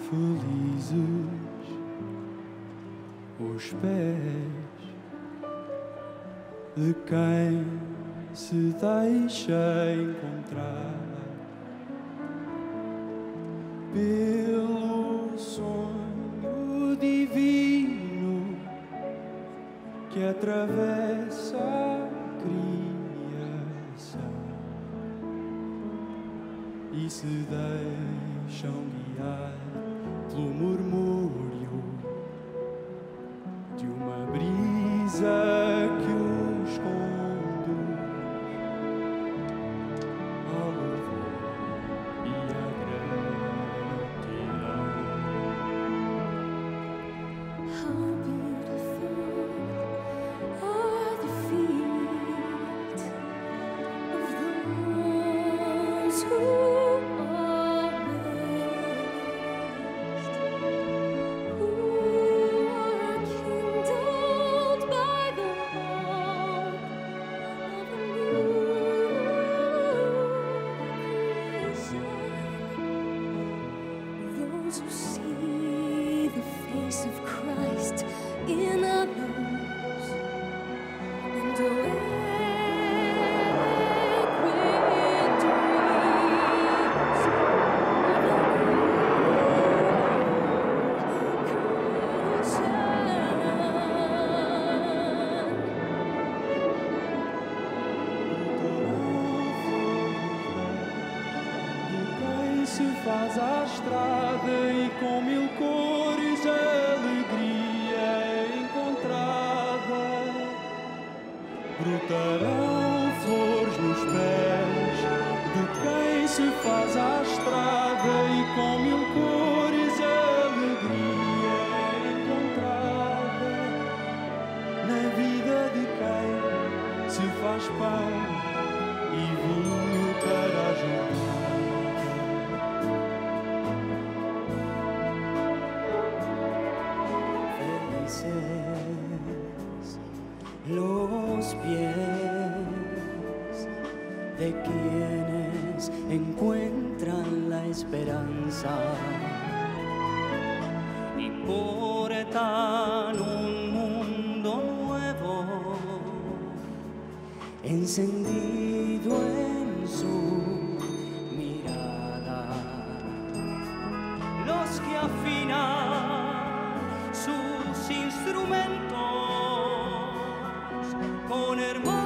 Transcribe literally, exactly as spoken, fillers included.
felizes os pés de quem se deixa encontrar pelo sonho divino que atravessa a criação e se deixam guiar pelo murmúrio de uma brisa que os conduz ao louvor e à gratidão. How beautiful are the feet of those who are raised, who are kindled by the hope of a new creation. Those who see the face of Christ in others and awake with dreams of a De quem se faz à estrada e com mil cores a alegria é encontrada. Brotarão flores nos pés de quem se faz à estrada e com mil cores a alegria é encontrada. Na vida de quem se faz pão e vinho para a jornada. Felices los pies de quienes encuentran la esperanza y portan un mundo nuevo encendido en su mirada. Los que afinan sus instrumentos con hermosa